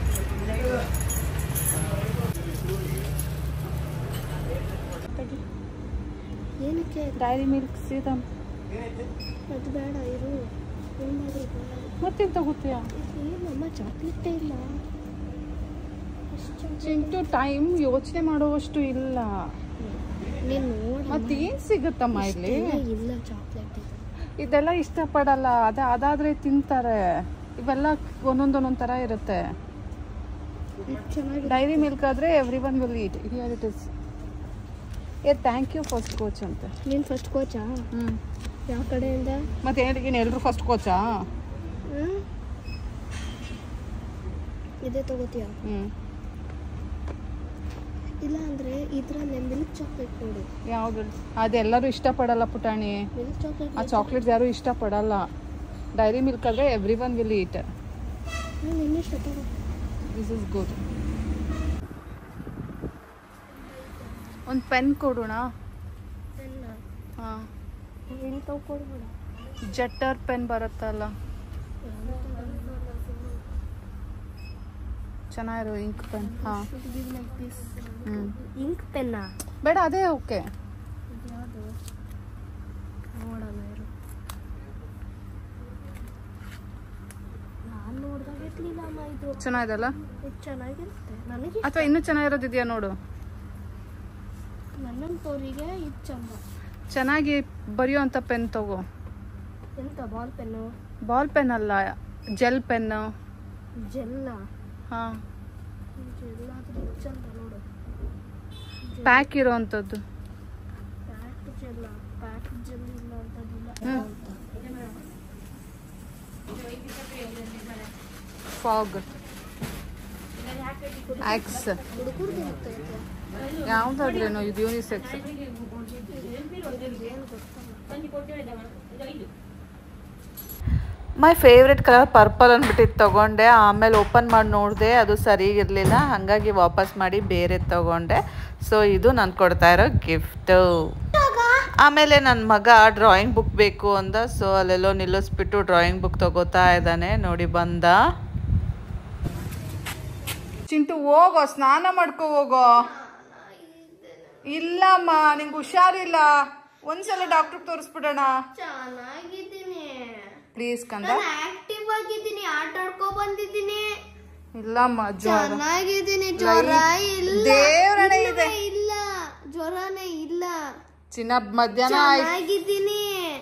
ಏನಕ್ಕೆ ಡೈರಿ ಮಿಲ್ಕ್ ಸೀದಮ್ ಅದು ಬೇಡ ಇರು. ಮತ್ತೆಂತ ಗೊತ್ತೀಯಾ? ಏನಮ್ಮ ಚಾಕ್ಲೇಟೇ ಇಲ್ಲ. ಚಿಂಟು ಟೈಮ್ ಯೋಚನೆ ಮಾಡುವಷ್ಟು ಇಲ್ಲ. ನೀನು ನೋಡಿ ಮತ್ತೇನು ಸಿಗುತ್ತಮ್ಮ ಇಲ್ಲಿ? ಇಲ್ಲ ಚಾಕ್ಲೇಟ್ ಇದೆಲ್ಲ ಇಷ್ಟಪಡಲ್ಲ. ಅದ ಅದಾದ್ರೆ ತಿಂತಾರೆ. ಇವೆಲ್ಲ ಒಂದೊಂದೊಂದೊಂದು ಥರ ಇರುತ್ತೆ. ಡೈರಿ ಮಿಲ್ಕ್ ಆದರೆ every one will eat. Here it is. ಏ ಥ್ಯಾಂಕ್ ಯು ಫಸ್ಟ್ ಕೋಚ್ ಅಂತ. ನೀನು ಫಸ್ಟ್ ಕೋಚಾ? ಹ್ಞೂ. ಯಾವ ಕಡೆಯಿಂದ? ಮತ್ತೆ ಏನು ಎಲ್ಲರೂ ಫಸ್ಟ್ ಕೋಚಾ? ಹ್ಞೂ ಇದೇ ತಗೋತೀಯ? ಹ್ಞೂ. ಇಲ್ಲ ಅಂದರೆ ಇದರಲ್ಲೇ ಮಿಲ್ಕ್ ಚಾಕ್ಲೇಟ್ ಕೊಡು. ಯಾವುದು? ಅದೆಲ್ಲರೂ ಇಷ್ಟಪಡಲ್ಲ ಪುಟಾಣಿ. ಮಿಲ್ಕ್ ಚಾಕ್ಲೇಟ್ ಆ ಚಾಕ್ಲೇಟ್ಸ್ ಯಾರೂ ಇಷ್ಟಪಡಲ್ಲ. ಡೈರಿ ಮಿಲ್ಕ್ ಆದರೆ ಎವ್ರಿ ಒನ್ ವಿಲ್ ಈಟ್. ನಾನು ಇನ್ನಿಷ್ಟ ತಗೋ. This is good. ಒಂದು ಪೆನ್ ಕೊಡೋಣ. ಪೆನ್ನ? ಹಾಂ. ಎಲ್ಲಿ ತಗೊಳ್ಬೇಡ. ಜಟ್ಟರ್ ಪೆನ್ ಬರುತ್ತಲ್ಲ, ಚೆನ್ನಾಗಿರೋ ಇಂಕ್ ಪೆನ್. ಹಾಂ. ಹ್ಞೂ. ಇಂಕ್ ಪೆನ್ನಾ? ಬೇಡ, ಅದೇ ಓಕೆ. ಯಾವುದು ನೋಡೋಣ ಇರು. ನಾನು ನೋಡಿದಾಗ ಇರ್ಲಿಲ್ಲ ಅಮ್ಮ ಇದು. ಚೆನ್ನಾಗಿದೆಲ್ಲ? ಇದು ಚೆನ್ನಾಗಿರುತ್ತೆ ನನಗೆ. ಅಥವಾ ಇನ್ನೂ ಚೆನ್ನಾಗಿರೋದಿದೆಯಾ ನೋಡು. ನನ್ನ ತೋರಿಗೆ ಇದು ಚಂದ. ಚೆನ್ನಾಗಿ ಬರೆಯುವಂಥ ಪೆನ್ ತಗೋ. ಎಂತ ಬಾಲ್ ಪೆನ್ನು? ಬಾಲ್ ಪೆನ್ ಅಲ್ಲ, ಜೆಲ್ ಪೆನ್ನು. ಜೆಲ್ಲ? ಹಾಂ. ಜೆಲ್ ಆದರೆ ಇದು ಚಂದ ನೋಡು. ಪ್ಯಾಕ್ ಇರೋವಂಥದ್ದು. ಪ್ಯಾಕ್ ಜೆಲ್ಲ? ಪ್ಯಾಕ್ ಜೆಲ್ ಇಲ್ಲ ಅಂತದಿಲ್ಲ. ಹ್ಞೂ. ಫಾಗ್ ಆಕ್ಸ್ ಹುಡುಗರಿಗೆ ಇರ್ತೈತೆ. ಯಾವುದಾದ್ರೇನೋ ಇದು unisex. My favourite colour purple ಅಂದ್ಬಿಟ್ಟು ತೊಗೊಂಡೆ. ಆಮೇಲೆ ಓಪನ್ ಮಾಡಿ ನೋಡಿದೆ, ಅದು ಸರಿ ಇರಲಿಲ್ಲ. ಹಾಗಾಗಿ ವಾಪಸ್ ಮಾಡಿ ಬೇರೆ ತೊಗೊಂಡೆ. ಸೊ ಇದು ನಾನು ಕೊಡ್ತಾ ಇರೋ ಗಿಫ್ಟು. ಆಮೇಲೆ ನನ್ನ ಮಗ ಡ್ರಾಯಿಂಗ್ ಬುಕ್ ಬೇಕು ಅಂದ. ಸೊ ಅಲ್ಲೆಲ್ಲೋ ನಿಲ್ಲಿಸ್ಬಿಟ್ಟು ಡ್ರಾಯಿಂಗ್ ಬುಕ್ ತಗೋತಾ ಇದ್ದಾನೆ. ನೋಡಿ ಬಂದ. ಚಿಂಟು ಹೋಗೋ, ಸ್ನಾನ ಮಾಡ್ಕೋ ಹೋಗೋ. ಇಲ್ಲಮ್ಮ, ನಿಂಗೆ ಹುಷಾರಿಲ್ಲ. ಒಂದ್ಸಲ ಡಾಕ್ಟರ್ ತೋರಿಸ್ಬಿಡೋಣ. ಚೆನ್ನಾಗಿದ್ದೀನಿ ಪ್ಲೀಸ್ ಕಂದ. ಆಕ್ಟಿವ್ ಆಗಿದ್ದೀನಿ, ಆಟ ಆಡ್ಕೊ ಬಂದಿದ್ದೀನಿ. ಇಲ್ಲಮ್ಮ, ಜ್ವರ. ಚೆನ್ನಾಗಿದ್ದೀನಿ. ಜ್ವರ ಇಲ್ಲ. ದೇವ್ರನೇ ಇದೆ. ಇಲ್ಲ ಜ್ವರನೇ ಇಲ್ಲ. ಚಿನ್ನ ಮಧ್ಯಾಹ್ನ ಚೆನ್ನಾಗಿದ್ದೀನಿ.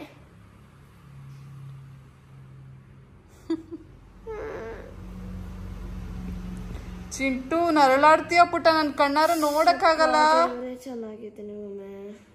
ಚಿಂಟು ನರಳಾಡ್ತೀಯ ಪುಟ್ಟ, ನನ್ ಕಣ್ಣಾರ ನೋಡಕ್ಕಾಗಲ್ಲ. ಚೆನ್ನಾಗಿದ್ದೀನಿ ಒಮ್ಮೆ.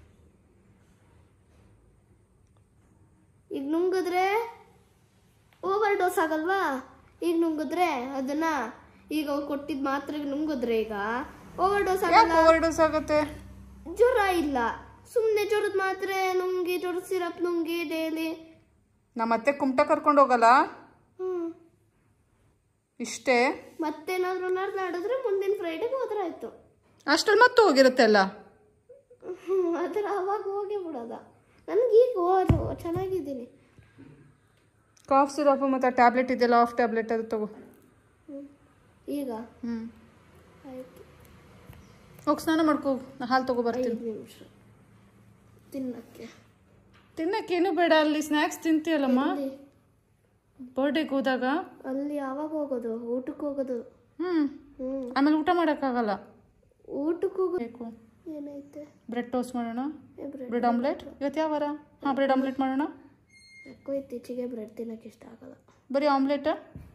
ಈಗ ನುಂಗಿದ್ರೆ ಓವರ್ ಡೋಸ್ ಆಗಲ್ವಾ? ಈಗ ನುಂಗಿದ್ರೆ ಅದನ್ನ ಈಗ ಅವ್ರು ಕೊಟ್ಟಿದ್ ಮಾತ್ರೆಗೆ ನುಂಗಿದ್ರೆ ಈಗ ಓವರ್ ಡೋಸ್ ಆಗಲ್ಲ. ಓವರ್ ಡೋಸ್ ಆಗುತ್ತೆ. ಜ್ವರ ಇಲ್ಲ, ಸುಮ್ಮನೆ ಜ್ವರದ ಮಾತ್ರೆ ನುಂಗಿ, ಜ್ವರದ ಸಿರಪ್ ನುಂಗಿ ಡೈಲಿ ನಾ ಮತ್ತೆ ಕುಮಟ ಕರ್ಕೊಂಡು ಹೋಗಲ್ಲ. ಹ್ಞೂ ಇಷ್ಟೇ. ಮತ್ತೇನಾದರೂ ನಾಡ್ದು ಆಡಿದ್ರೆ ಮುಂದಿನ ಫ್ರೈಡೆಗೆ ಹೋದ್ರಾಯ್ತು. ಅಷ್ಟ್ರಲ್ಲಿ ಮತ್ತೆ ಹೋಗಿರುತ್ತೆ ಅಲ್ಲ. ಹ್ಞೂ ಅದರ ಅವಾಗ ಹೋಗಿ ಬಿಡೋದ. ನನಗೆ ಈಗ ಹೋದು ಚೆನ್ನಾಗಿದ್ದೀನಿ. ಕಾಫ್ ಸಿರಪ್ ಮತ್ತು ಟ್ಯಾಬ್ಲೆಟ್ ಇದೆಯಲ್ಲ, ಆಫ್ ಟ್ಯಾಬ್ಲೆಟ್ ಅದು ತಗೋ. ಹ್ಞೂ ಈಗ ಹ್ಞೂ ಆಯಿತು. ಹೋಗಿ ಸ್ನಾನ ಮಾಡ್ಕೋ, ನಾ ಹಾಲು ತಗೋ ಬರ್ತೀನಿ. ಐದು ನಿಮಿಷ ತಿನ್ನಕ್ಕೆ. ತಿನ್ನಕ್ಕೇನು ಬೇಡ, ಅಲ್ಲಿ ಸ್ನ್ಯಾಕ್ಸ್ ತಿಂತೀಯಲ್ಲಮ್ಮ ಬರ್ಡೇಗೆ ಹೋದಾಗ. ಅಲ್ಲಿ ಯಾವಾಗ ಹೋಗೋದು? ಊಟಕ್ಕೆ ಹೋಗೋದು. ಹ್ಞೂ ಹ್ಞೂ ಆಮೇಲೆ ಊಟ ಮಾಡೋಕ್ಕಾಗಲ್ಲ. ಊಟಕ್ಕೆ ಹೋಗೋದು ಬೇಕು. ಏನೈತೆ? ಬ್ರೆಡ್ ಟೋಸ್ಟ್ ಮಾಡೋಣ, ಬ್ರೆಡ್ ಬ್ರೆಡ್ ಆಮ್ಲೆಟ್. ಇವತ್ತು ಯಾವ ವಾರ? ಹಾಂ, ಬ್ರೆಡ್ ಆಮ್ಲೆಟ್ ಮಾಡೋಣ. ಯಾಕೋ ಇತ್ತೀಚೆಗೆ ಬ್ರೆಡ್ ತಿನ್ನಕ್ಕೆ ಇಷ್ಟ ಆಗಲ್ಲ. ಬರೀ ಆಮ್ಲೆಟ್.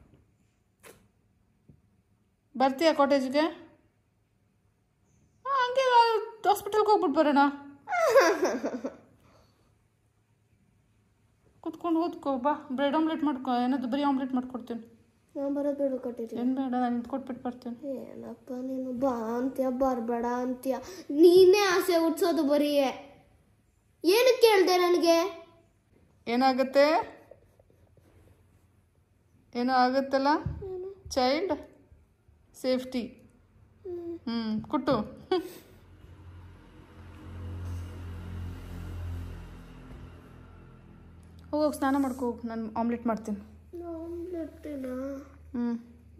ಬರ್ತೀಯಾ ಕಾಟೇಜ್ಗೆ? ಹಾಂ, ಹಂಗೆ ಹಾಸ್ಪಿಟಲ್ಗೆ ಹೋಗ್ಬಿಟ್ಟು ಬರೋಣ. ಕುತ್ಕೊಂಡು ಓದ್ಕೋ ಬಾ. ಬ್ರೆಡ್ ಆಮ್ಲೆಟ್ ಮಾಡ್ಕೊ, ಏನಾದ್ರು ಬರೀ ಆಮ್ಲೆಟ್ ಮಾಡ್ಕೊಡ್ತೀನಿ. ನಾನು ಬರೋದು ಬೇಡ ಕಟ್ಟಿದ್ದೆ. ಏನು ಬೇಡ, ನಾನು ನಿಂತ್ಕೊಟ್ಬಿಟ್ಟು ಬರ್ತೀನಿ. ಏನಪ್ಪ ನೀನು ಬಾ ಅಂತೀಯ ಬರಬೇಡ ಅಂತೀಯ. ನೀನೇ ಆಸೆ ಹುಟ್ಸೋದು ಬರೀ. ಏನಕ್ಕೆ ಕೇಳಿದೆ ನನಗೆ? ಏನಾಗುತ್ತೆ? ಏನೋ ಆಗುತ್ತಲ್ಲ, ಚೈಲ್ಡ್ ಸೇಫ್ಟಿ. ಹ್ಞೂ ಕುಟ್ಟು. ಹೋಗೋಗಿ ಸ್ನಾನ ಮಾಡ್ಕೋ, ನಾನು ಆಮ್ಲೆಟ್ ಮಾಡ್ತೀನಿ. ಆಮ್ಲೆಟ್ಟೇನಾ? ಹ್ಞೂ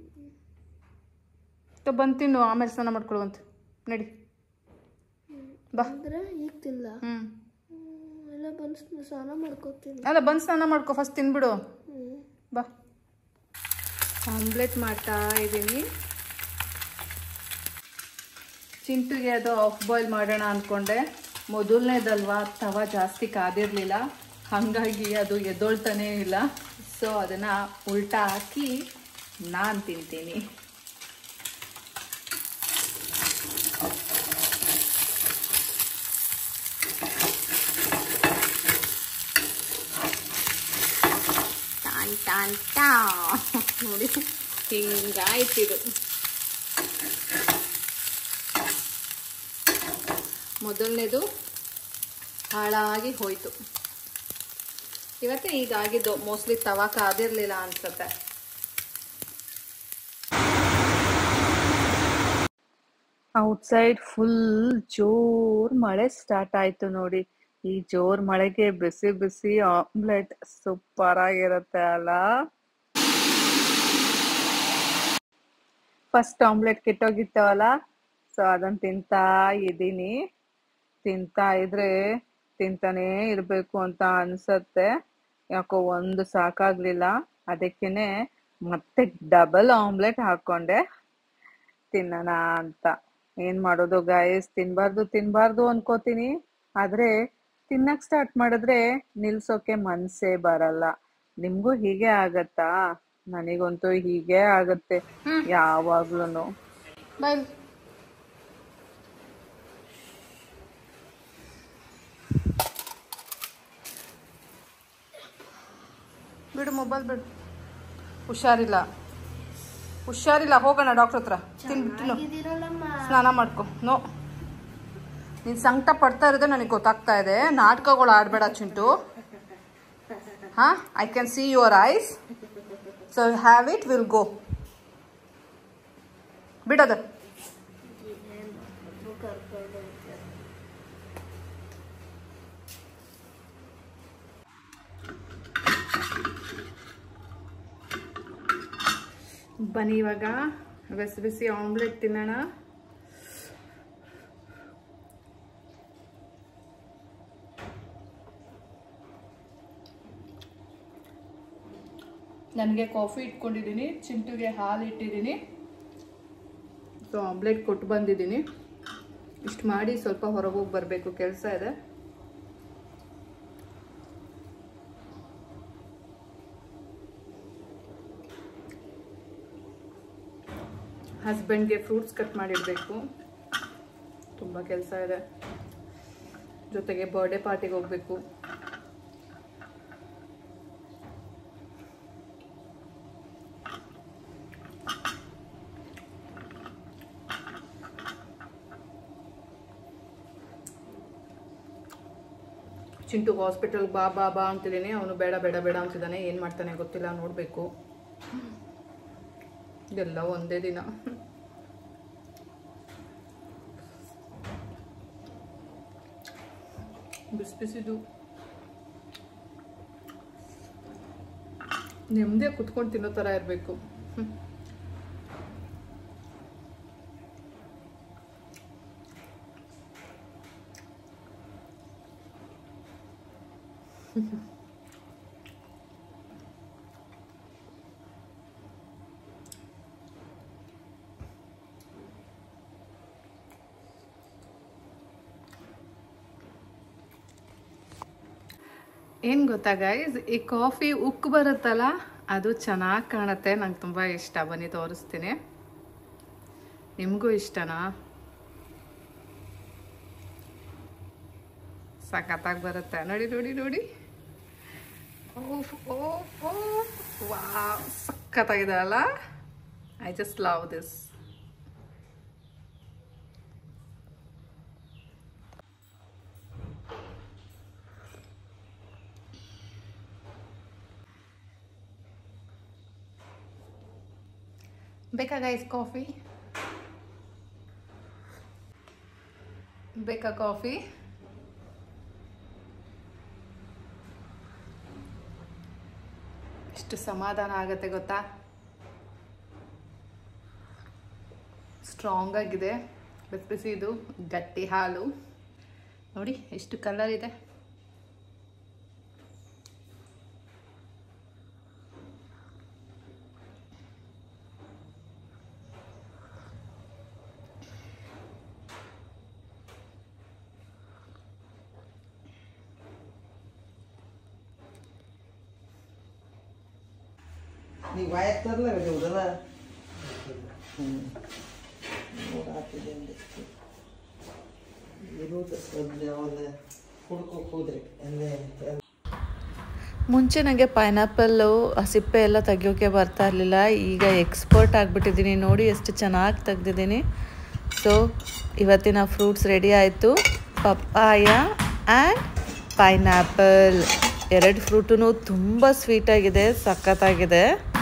ಬಂದು ತಿನ್ನು, ಆಮೇಲೆ ಸ್ನಾನ ಮಾಡ್ಕೊಳ್ಳುವಂತೆ. ನಡಿ ಬಾ. ಅಂದರೆ ಈಗ ತಿಲ್ಲ. ಹ್ಞೂ ಎಲ್ಲ ಬಂದು ಸ್ನಾನ ಮಾಡ್ಕೋತೀನಿ. ಅಲ್ಲ, ಬಂದು ಸ್ನಾನ ಮಾಡ್ಕೊ, ಫಸ್ಟ್ ತಿನ್ಬಿಡು. ಹ್ಞೂ ಬಾ. ಆಮ್ಲೆಟ್ ಮಾಡ್ತಾ ಇದ್ದೀನಿ. ಚಿಂಟುಗೆ ಅದು ಆಫ್ ಬಾಯ್ಲ್ ಮಾಡೋಣ ಅಂದ್ಕೊಂಡೆ. ಮೊದಲನೇದಲ್ವಾ, ತವ ಜಾಸ್ತಿ ಕಾದಿರಲಿಲ್ಲ, ಹಾಗಾಗಿ ಅದು ಎದ್ದೊಳ್ತಾನೇ ಇಲ್ಲ. ಸೊ ಅದನ್ನು ಉಲ್ಟಾ ಹಾಕಿ ನಾನು ತಿಂತೀನಿ. ಟಾನ್ ಟಾನ್ ಟಾ ನೋಡಿ, ಹಿಂಗಾಯ್ತಿದು. ಮೊದಲನೇದು ಹಾಳಾಗಿ ಹೋಯ್ತು. ಇವತ್ತೇ ಹೀಗಾಗಿದ್ದು, ಮೋಸ್ಟ್ಲಿ ತವಾ ಕಾದಿರಲಿಲ್ಲ ಅನ್ಸುತ್ತೆ. ಔಟ್ಸೈಡ್ ಫುಲ್ ಜೋರ್ ಮಳೆ ಸ್ಟಾರ್ಟ್ ಆಯ್ತು ನೋಡಿ. ಈ ಜೋರ್ ಮಳೆಗೆ ಬಿಸಿ ಬಿಸಿ ಆಮ್ಲೆಟ್ ಸೂಪರ್ ಆಗಿರುತ್ತೆ ಅಲ್ಲ. ಫಸ್ಟ್ ಆಮ್ಲೆಟ್ ಕೆಟ್ಟೋಗಿತ್ತವಲ್ಲ, ಸೊ ಅದನ್ನ ತಿಂತಾ ಇದ್ದೀನಿ. ತಿಂತಾ ಇದ್ರೆ ತಿಂತಾನೇ ಇರಬೇಕು ಅಂತ ಅನ್ಸತ್ತೆ. ಯಾಕೋ ಒಂದು ಸಾಕಾಗ್ಲಿಲ್ಲ, ಅದಕ್ಕೇನೆ ಮತ್ತೆ ಡಬಲ್ ಆಮ್ಲೆಟ್ ಹಾಕೊಂಡೆ ತಿನ್ನೋಣ ಅಂತ. ಏನ್ ಮಾಡೋದು ಗೈಸ್, ತಿನ್ಬಾರ್ದು ತಿನ್ಬಾರ್ದು ಅನ್ಕೋತೀನಿ, ಆದ್ರೆ ತಿನ್ನಕ್ ಸ್ಟಾರ್ಟ್ ಮಾಡಿದ್ರೆ ನಿಲ್ಸೋಕೆ ಮನ್ಸೇ ಬರಲ್ಲ. ನಿಮ್ಗೂ ಹೀಗೆ ಆಗತ್ತಾ? ನನಗಂತೂ ಹೀಗೆ ಆಗತ್ತೆ ಯಾವಾಗ್ಲೂ. ಬಾಯ್. ಬಿಡು ಮೊಬೈಲ್ ಬಿಡು. ಹುಷಾರಿಲ್ಲ ಹುಷಾರಿಲ್ಲ ಹೋಗೋಣ ಡಾಕ್ಟರ್ ಹತ್ರ. ತಿನ್ನು ತಿನ್ನು, ಸ್ನಾನ ಮಾಡ್ಕೊ. ನೋ, ನೀನು ಸಂಕಟ ಪಡ್ತಾ ಇರೋದೇ ನನಗೆ ಗೊತ್ತಾಗ್ತಾ ಇದೆ. ನಾಟಕಗಳು ಆಡಬೇಡ ಚಿಂಟು. ಹಾಂ, I can see your eyes. So have it, will go. ಬಿಡೋದು. ಬನ್ನಿ ಇವಾಗ ಬಿಸಿ ಬಿಸಿ ಆಮ್ಲೆಟ್ ತಿನ್ನೋಣ. ನನಗೆ ಕಾಫಿ ಇಟ್ಕೊಂಡಿದ್ದೀನಿ, ಚಿಂಟುಗೆ ಹಾಲು ಇಟ್ಟಿದ್ದೀನಿ. ಸೊ ಆಮ್ಲೆಟ್ ಕೊಟ್ಟು ಬಂದಿದ್ದೀನಿ. ಇಷ್ಟು ಮಾಡಿ ಸ್ವಲ್ಪ ಹೊರಗೆ ಹೋಗಿ ಬರಬೇಕು, ಕೆಲಸ ಇದೆ. ಹಸ್ಬೆಂಡ್ಗೆ ಫ್ರೂಟ್ಸ್ ಕಟ್ ಮಾಡಿಡಬೇಕು, ತುಂಬ ಕೆಲಸ ಇದೆ. ಜೊತೆಗೆ ಬರ್ಡೇ ಪಾರ್ಟಿಗೆ ಹೋಗಬೇಕು. ಚಿಂಟುಗೆ ಹಾಸ್ಪಿಟಲ್ಗೆ ಬಾ ಬಾ ಬಾ ಅಂತಿದ್ದೀನಿ, ಅವನು ಬೇಡ ಬೇಡ ಬೇಡ ಅಂತಿದ್ದಾನೆ. ಏನು ಮಾಡ್ತಾನೆ ಗೊತ್ತಿಲ್ಲ, ನೋಡಬೇಕು. ಇದೆಲ್ಲ ಒಂದೇ ದಿನ. ಬಿಸಿ ಬಿಸಿದು ನೆಮ್ಮದಿಯಾಗಿ ಕುತ್ಕೊಂಡು ತಿನ್ನೋ ಥರ ಇರಬೇಕು. ಏನು ಗೊತ್ತಾ ಗೈಸ್, ಈ ಕಾಫಿ ಉಕ್ಕು ಬರುತ್ತಲ್ಲ ಅದು ಚೆನ್ನಾಗಿ ಕಾಣುತ್ತೆ. ನಂಗೆ ತುಂಬ ಇಷ್ಟ. ಬನ್ನಿ ತೋರಿಸ್ತೀನಿ. ನಿಮಗೂ ಇಷ್ಟನಾ? ಸಖತ್ತಾಗಿ ಬರುತ್ತೆ. ನೋಡಿ ನೋಡಿ ನೋಡಿ. ಓಹ್ ಓಹ್ ಓಹ್ ವಾವ್, ಸಖತ್ತಾಗಿದೆ ಅಲ್ಲ. I just love this. ಬೇಕಾ ಗೈಸ್ ಕಾಫಿ? ಬೇಕಾ ಕಾಫಿ? ಎಷ್ಟು ಸಮಾಧಾನ ಆಗುತ್ತೆ ಗೊತ್ತಾ. ಸ್ಟ್ರಾಂಗ್ ಆಗಿದೆ, ಬಿಸಿ ಬಿಸಿ ಇದು ಗಟ್ಟಿ ಹಾಲು. ನೋಡಿ ಎಷ್ಟು ಕಲರ್ ಇದೆ. ನೀವು ಆಯ್ತಲ್ಲ ಉದಲ ನೋಡಾತಿದೆ ಒಂದಿಷ್ಟು ಇರೋದು ಒಂದು ಹುಡ್ಕೋಕೆ ಹೋದ್ರಿ ಅಲ್ಲೇ. ಮುಂಚೆ ನನಗೆ ಪೈನಾಪಲ್ಲು ಸಿಪ್ಪೆ ಎಲ್ಲ ತೆಗಿಯೋಕ್ಕೆ ಬರ್ತಾ ಇರಲಿಲ್ಲ. ಈಗ ಎಕ್ಸ್ಪರ್ಟ್ ಆಗಿಬಿಟ್ಟಿದ್ದೀನಿ. ನೋಡಿ ಎಷ್ಟು ಚೆನ್ನಾಗಿ ತೆಗ್ದಿದ್ದೀನಿ. ಸೊ ಇವತ್ತಿನ ಫ್ರೂಟ್ಸ್ ರೆಡಿ ಆಯಿತು. ಪಪ್ಪಾಯ ಆ್ಯಂಡ್ ಪೈನಾಪಲ್ ಎರಡು ಫ್ರೂಟೂ ತುಂಬ ಸ್ವೀಟಾಗಿದೆ, ಸಖತ್ತಾಗಿದೆ.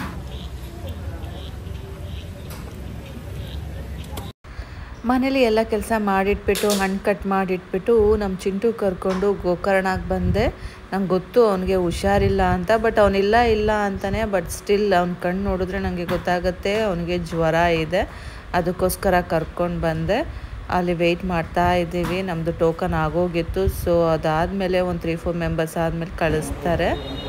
ಮನೇಲಿ ಎಲ್ಲ ಕೆಲಸ ಮಾಡಿಟ್ಬಿಟ್ಟು ಹಣ್ಣು ಕಟ್ ಮಾಡಿಟ್ಬಿಟ್ಟು ನಮ್ಮ ಚಿಂಟು ಕರ್ಕೊಂಡು ಗೋಕರ್ಣಕ್ಕೆ ಬಂದೆ. ನಂಗೆ ಗೊತ್ತು ಅವನಿಗೆ ಹುಷಾರಿಲ್ಲ ಅಂತ, ಬಟ್ ಅವನಿಲ್ಲ ಇಲ್ಲ ಅಂತಾನೆ. ಬಟ್ ಸ್ಟಿಲ್ ಅವ್ನ ಕಣ್ಣು ನೋಡಿದ್ರೆ ನನಗೆ ಗೊತ್ತಾಗುತ್ತೆ ಅವನಿಗೆ ಜ್ವರ ಇದೆ. ಅದಕ್ಕೋಸ್ಕರ ಕರ್ಕೊಂಡು ಬಂದೆ. ಅಲ್ಲಿ ವೆಯ್ಟ್ ಮಾಡ್ತಾ ಇದ್ದೀವಿ. ನಮ್ಮದು ಟೋಕನ್ ಆಗೋಗಿತ್ತು. ಸೊ ಅದಾದಮೇಲೆ ಒಂದು ತ್ರೀ ಫೋರ್ ಮೆಂಬರ್ಸ್ ಆದಮೇಲೆ ಕಳಿಸ್ತಾರೆ.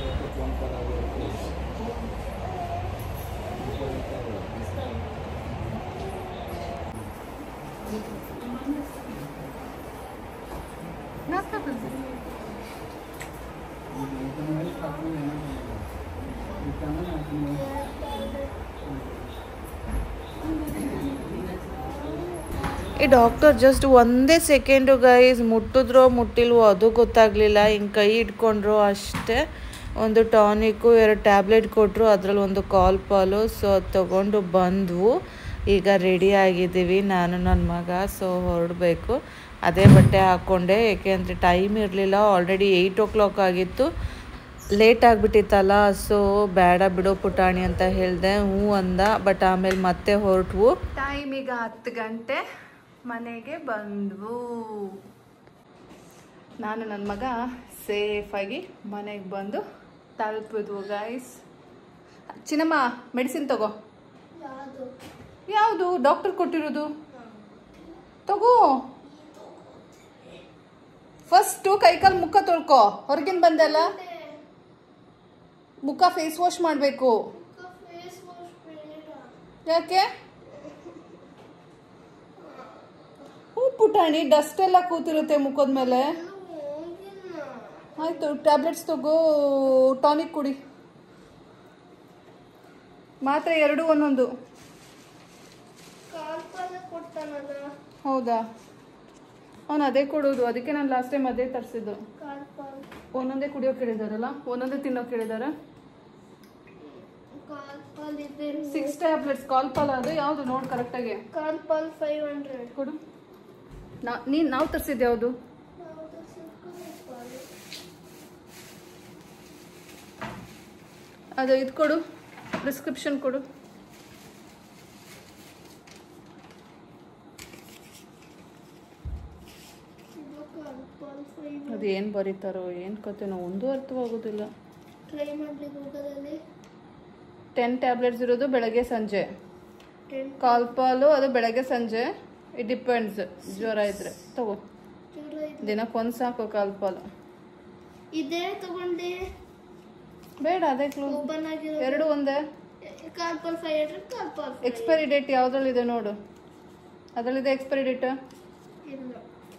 ಈ ಡಾಕ್ಟರ್ ಜಸ್ಟ್ ಒಂದೇ ಸೆಕೆಂಡು ಗೈಸ್ ಮುಟ್ಟಿದ್ರೋ ಮುಟ್ಟಿಲ್ವೋ ಅದು ಗೊತ್ತಾಗಲಿಲ್ಲ. ಹಿಂಗೆ ಕೈ ಇಟ್ಕೊಂಡ್ರು ಅಷ್ಟೇ. ಒಂದು ಟಾನಿಕ್ಕು ಎರಡು ಟ್ಯಾಬ್ಲೆಟ್ ಕೊಟ್ಟರು, ಅದರಲ್ಲಿ ಒಂದು ಕಾಲ್ ಪಾಲು. ಸೊ ಅದು ತೊಗೊಂಡು ಬಂದವು. ಈಗ ರೆಡಿ ಆಗಿದ್ದೀವಿ ನಾನು ನನ್ನ ಮಗ. ಸೊ ಹೊರಡಬೇಕು. ಅದೇ ಬಟ್ಟೆ ಹಾಕ್ಕೊಂಡೆ, ಏಕೆಂದರೆ ಟೈಮ್ ಇರಲಿಲ್ಲ. ಆಲ್ರೆಡಿ ಏಯ್ಟ್ ಓ ಕ್ಲಾಕ್ ಆಗಿತ್ತು. ಲೇಟ್ ಆಗಿಬಿಟ್ಟಿತ್ತಲ್ಲ. ಸೊ ಬೇಡ ಬಿಡೋ ಪುಟಾಣಿ ಅಂತ ಹೇಳಿದೆ. ಹ್ಞೂ ಅಂದ. ಬಟ್ ಆಮೇಲೆ ಮತ್ತೆ ಹೊರಟ್ವು. ಟೈಮ್ ಈಗ ಹತ್ತು ಗಂಟೆ. ಮನೆಗೆ ಬಂದ್ವು. ನಾನು ನನ್ನ ಮಗ ಸೇಫಾಗಿ ಮನೆಗೆ ಬಂದು ತಲುಪಿದ್ವು ಗೈಸ್. ಚಿನ್ನಮ್ಮ ಮೆಡಿಸಿನ್ ತಗೋ. ಯಾವುದು? ಡಾಕ್ಟರ್ ಕೊಟ್ಟಿರೋದು ತಗೋ. ಫಸ್ಟು ಕೈಕಾಲು ಮುಖ ತೊಳ್ಕೊ. ಹೊರಗಿನ ಬಂದಲ್ಲ ಮುಖ ಫೇಸ್ ವಾಶ್ ಮಾಡಬೇಕು. ಯಾಕೆ? ಹ್ಞೂ ಪುಟಾಣಿ, ಡಸ್ಟ್ ಎಲ್ಲ ಕೂತಿರುತ್ತೆ ಮುಖದ ಮೇಲೆ. ಆಯಿತು, ಟ್ಯಾಬ್ಲೆಟ್ಸ್ ತಗೋ, ಟಾನಿಕ್ ಕುಡಿ. ಮಾತ್ರೆ ಎರಡು ಒಂದೊಂದು. ಹೌದಾ? ಅವನು ಅದೇ ಕೊಡೋದು. ಅದಕ್ಕೆ ನಾನು ಲಾಸ್ಟ್ ಟೈಮ್ ಅದೇ ತರಿಸಿದ್ದು. ಒಂದೊಂದೇ ಕುಡಿಯೋಕೆ ಹೇಳಿದಾರಲ್ಲ, ಒಂದೊಂದೇ ತಿನ್ನೋಕೆ ಹೇಳಿದಾರ. Six tablets. ಕಾಲ್ಪಾಲ್ ಅದು ಯಾವುದು ನೋಡಿ ಕರೆಕ್ಟಾಗಿ. ಕಾಲ್ಪಾಲ್ ಫೈವ್ ಹಂಡ್ರೆಡ್ ಕೊಡು. ನಾ ನೀನು ನಾವು ತರಿಸಿದ್ದು ಯಾವುದು? ಅದು ಇದು ಕೊಡು, ಪ್ರಿಸ್ಕ್ರಿಪ್ಷನ್ ಕೊಡು. ಅದು ಏನು ಬರೀತಾರೋ ಏನು ಕತೆನೋ ಒಂದು ಅರ್ಥವಾಗೋದಿಲ್ಲ. ಟ್ರೈ ಮಾಡ್ಲಿಕ್ಕೆ ಹೋಗೋದಲ್ಲಿ ಟೆನ್ ಟ್ಯಾಬ್ಲೆಟ್ಸ್ ಇರೋದು ಬೆಳಗ್ಗೆ ಸಂಜೆ, ಕಾಲ್ಪಾಲು ಅದು ಬೆಳಗ್ಗೆ ಸಂಜೆ. It depends. ಜ್ವರ ಇದ್ರೆ ತಗೋ, ದಿನಕ್ಕೊಂದು ಸಾಕು ಕಾಲ್ಪಾಲು. ಇದೇ ತಗೊಂಡೆ ಬೇಡ, ಅದೇ ಕ್ಲೋಸ್. ಓಪನ್ ಆಗಿರೋ ಎರಡು ಒಂದೇ. Calpol five hundred Calpol expiry date ಯಾವ್ದ್ರಲ್ಲಿದೆ ನೋಡು, ಅದರಲ್ಲಿದೆ ಎಕ್ಸ್ಪೈರಿ ಡೇಟ್. ಇಲ್ಲ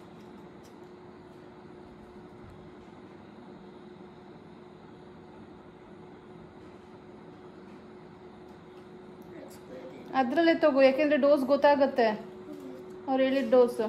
ಅದರಲ್ಲೇ ತಗೋ, ಯಾಕೆಂದ್ರೆ ಡೋಸ್ ಗೊತ್ತಾಗತ್ತೆ, ಅವ್ರು ಹೇಳಿದ ಡೋಸ್.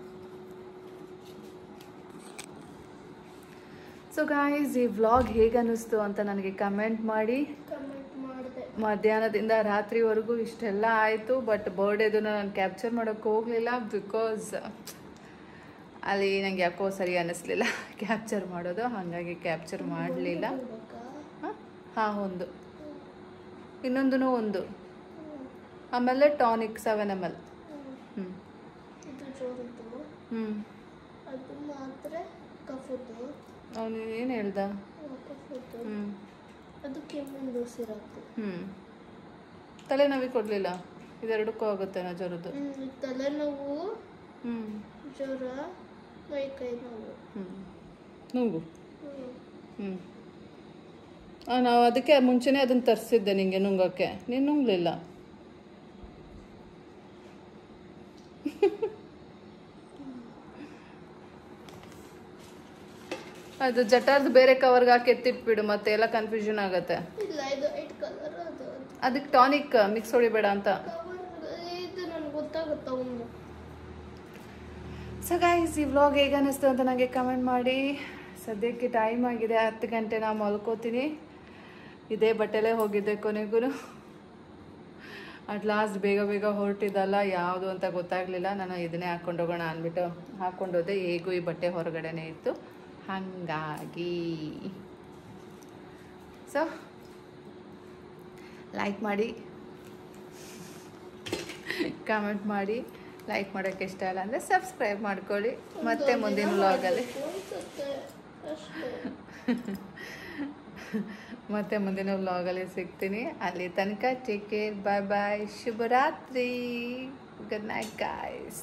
ಸೊ ಗಾಯ್ಸ್, ಈ ವ್ಲಾಗ್ ಹೇಗೆ ಅನ್ನಿಸ್ತು ಅಂತ ನನಗೆ ಕಮೆಂಟ್ ಮಾಡಿ. ಕಮೆಂಟ್ ಮಾಡಿದೆ. ಮಧ್ಯಾಹ್ನದಿಂದ ರಾತ್ರಿವರೆಗೂ ಇಷ್ಟೆಲ್ಲ ಆಯಿತು. ಬಟ್ ಬರ್ಡೇದು ನಾನು ಕ್ಯಾಪ್ಚರ್ ಮಾಡೋಕ್ಕೆ ಹೋಗಲಿಲ್ಲ, ಬಿಕಾಸ್ ಅಲ್ಲಿ ನನಗೆ ಯಾಕೋ ಸರಿ ಅನ್ನಿಸ್ಲಿಲ್ಲ ಕ್ಯಾಪ್ಚರ್ ಮಾಡೋದು, ಹಾಗಾಗಿ ಕ್ಯಾಪ್ಚರ್ ಮಾಡಲಿಲ್ಲ. ಹಾಂ ಹಾಂ ಒಂದು, ಇನ್ನೊಂದು ಒಂದು, ಆಮೇಲೆ ಟಾನಿಕ್ ಸೆವೆನ್ ಎಮ್ ಎಲ್. ಹ್ಞೂ ಇದು ಜೋರದ್ದು, ಹ್ಞೂ ಅದು ಮಾತ್ರ ಕಫದ್ದು. ಅವನು ಏನು ಹೇಳ್ದ? ಕಫದ್ದು. ಹ್ಞೂ ಅದು ಕೆಮ್ಮಿಂದು ಸಿರಪ್ಪು. ಹ್ಞೂ ತಲೆನೋವಿಗೆ ಕೊಡಲಿಲ್ಲ? ಇದೆರಡಕ್ಕೂ ಆಗುತ್ತೇನೋ ಜ್ವರದ್ದು? ಹ್ಞೂ ತಲೆನೋವು, ಹ್ಞೂ ಜ್ವರ, ಮೈ ಕೈ ನೋವು. ಹ್ಞೂ ನುಂಗು. ಹ್ಞೂ ಹ್ಞೂ ಹಾಂ, ನಾವು ಅದಕ್ಕೆ ಮುಂಚೆನೇ ಅದನ್ನು ತರಿಸಿದ್ದೆ ನಿಂಗೆ ನುಂಗೋಕ್ಕೆ, ನೀನು ನುಂಗ್ಲಿಲ್ಲ. ಅದು ಜಟಾರ್ದು ಬೇರೆ ಕವರ್ಗೆ ಹಾಕಿ ಎತ್ತಿಟ್ಬಿಡು, ಮತ್ತೆ ಎಲ್ಲ ಕನ್ಫ್ಯೂಷನ್ ಆಗುತ್ತೆ. ಇಲ್ಲ, ಇದು ವೈಟ್ ಕಲರ್. ಅದು ಅದಕ್ಕೆ ಟಾನಿಕ್ ಮಿಕ್ಸ್ ಹೊಡಿಬೇಡ ಅಂತ. ಕವರ್ ಇದು ನನಗೆ ಗೊತ್ತಾಗುತ್ತಾ ಒಂದು. ಸೊ ಗೈಸ್, ಈ ವ್ಲಾಗ್ ಹೇಗೆ ಅನ್ನಿಸ್ತು ಅಂತ ನನಗೆ ಕಮೆಂಟ್ ಮಾಡಿ. ಸದ್ಯಕ್ಕೆ ಟೈಮ್ ಆಗಿದೆ ಹತ್ತು ಗಂಟೆ, ನಾನು ಮಲ್ಕೋತೀನಿ. ಇದೇ ಬಟ್ಟೆಲೇ ಹೋಗಿದ್ದೆ ಕೊನೆಗೂ. ಅಟ್ ಲಾಸ್ಟ್ ಬೇಗ ಬೇಗ ಹೊರಟಿದ್ದಲ್ಲ, ಯಾವುದು ಅಂತ ಗೊತ್ತಾಗಲಿಲ್ಲ. ನಾನು ಇದನ್ನೇ ಹಾಕ್ಕೊಂಡು ಹೋಗೋಣ ಅಂದ್ಬಿಟ್ಟು ಹಾಕ್ಕೊಂಡೋದೆ. ಹೇಗೂ ಈ ಬಟ್ಟೆ ಹೊರಗಡೆನೇ ಇತ್ತು, ಹಾಗಾಗಿ. ಸೊ ಲೈಕ್ ಮಾಡಿ, ಕಮೆಂಟ್ ಮಾಡಿ. ಲೈಕ್ ಮಾಡೋಕ್ಕೆ ಇಷ್ಟ ಇಲ್ಲ ಅಂದರೆ ಸಬ್ಸ್ಕ್ರೈಬ್ ಮಾಡ್ಕೊಳ್ಳಿ. ಮತ್ತೆ ಮುಂದಿನ ವ್ಲಾಗಲ್ಲಿ ಮತ್ತೆ ಮುಂದಿನ ವ್ಲಾಗಲ್ಲಿ ಸಿಗ್ತೀನಿ. ಅಲ್ಲಿ ತನಕ ಟೇಕ್ ಕೇರ್, ಬಾಯ್ ಬಾಯ್, ಶುಭರಾತ್ರಿ, ಗುಡ್ ನೈಟ್ ಗಾಯ್ಸ್.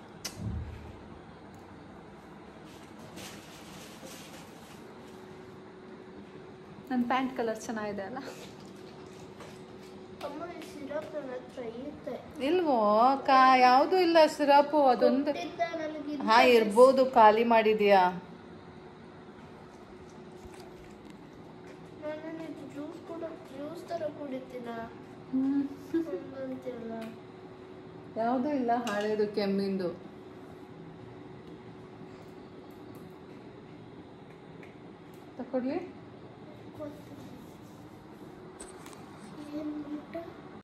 ನನ್ನ ಪ್ಯಾಂಟ್ ಕಲರ್ ಚೆನ್ನಾಗಿದೆ ಅಲ್ಲ? ಅಮ್ಮ, ಈ ಸಿರಪ್ ನನ್ನ ಹತ್ರ ಐತೆ. ಇಲ್ವೋ ಕಾ ಯಾವುದೂ ಇಲ್ಲ ಸಿರಪು, ಅದೊಂದು. ಇದ್ದ ನನಗೆ ಇದು ಹಾ ಇರ್ಬೋದು, ಖಾಲಿ ಮಾಡಿದ್ಯಾ? ನಾನು ಇದು ಜ್ಯೂಸ್ ಕೂಡ ಜ್ಯೂಸ್ ತರ ಕುಡಿತೀನ ಅಂತೀಯಲ್ಲ. ಯಾವುದೂ ಇಲ್ಲ, ಹಳೇದು ಕೆಮ್ಮಿಂದು. ತಗೊಳ್ಳಿ. ಏನು